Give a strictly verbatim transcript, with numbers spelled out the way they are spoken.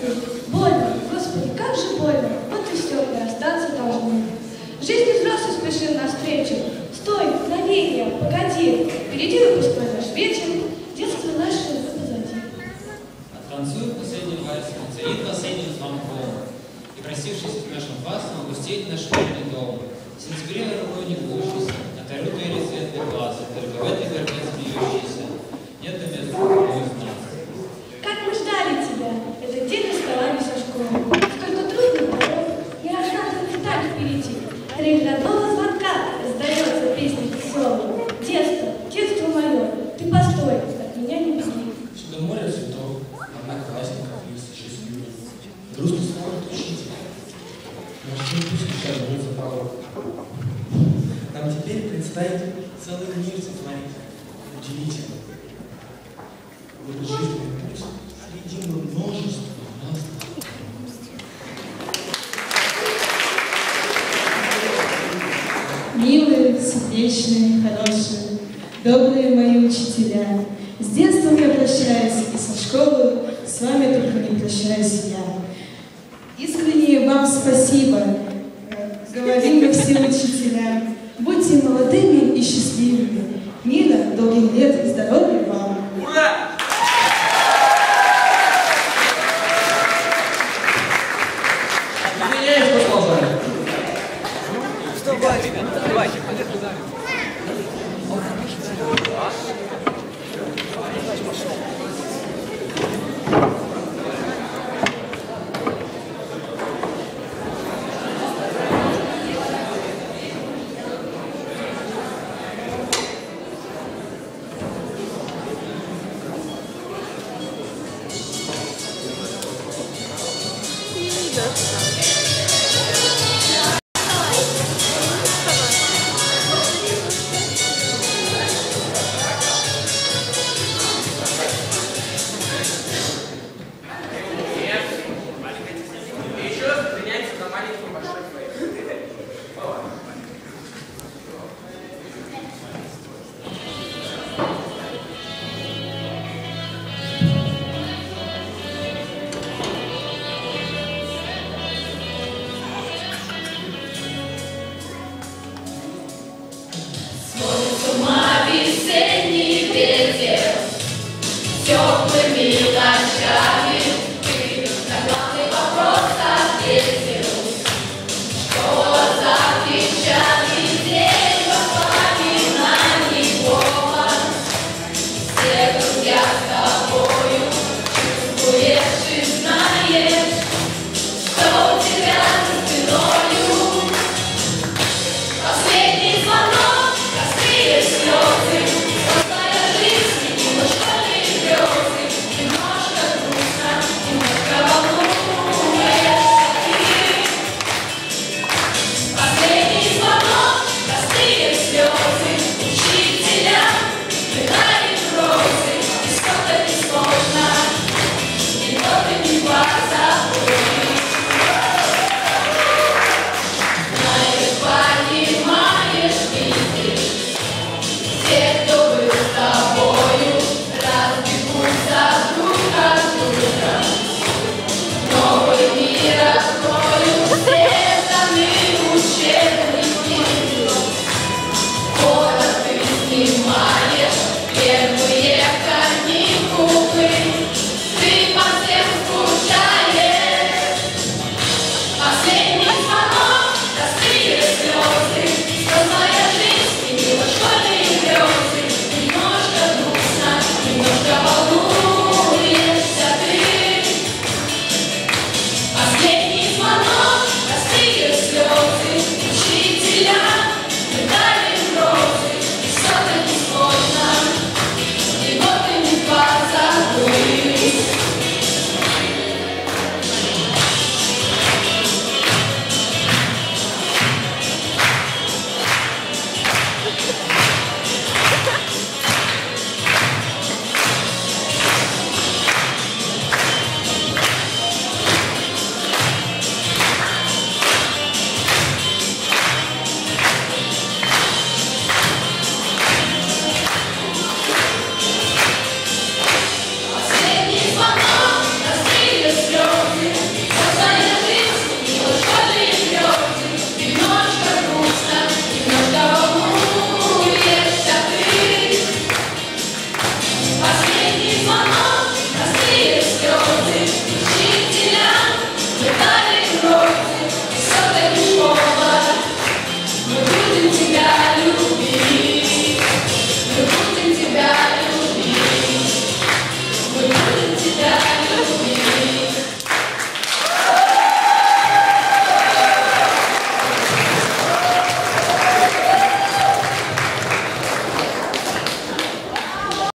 Больно, Господи, как же больно. Вот и все, и расстаться должны. Жизнь взрослый спешил навстречу. Стой, мгновение, погоди. Впереди выпускной наш вечер. Детство наше уже позади. Оттанцует последний вальс, царит последним звонком. И, простившись с нашим классом, густеет наш школьный дом. В сентябре рукой не гущийся, отарю твои светлые глаза, только в этой горбе смеющейся. Нет на места из нас. Как мы ждали тебя, этот день расставались со школы. Сколько трудных дорог, не разнатых деталей впереди. Трель родного звонка раздается песня веселая. Детство, детство мое, ты постой, от меня не беги. Сюда море цветов, одноклассников, лица счастливых. Грустно смотрит учитель. Наш день пусть сейчас будет за порог. Нам теперь предстоит целый мир сотворить. Удивительно. В этот жизненный путь среди множества нас. Милые, сердечные, хорошие, добрые мои учителя, с детством я прощаюсь, и со школы с вами только не прощаюсь я. Искренне вам спасибо, говорим мы все учителя. Будьте молодыми и счастливыми. Мира, долгих лет и здоровья вам. Ура! Отменяешь послушай. Что, батя? Батя. Yes.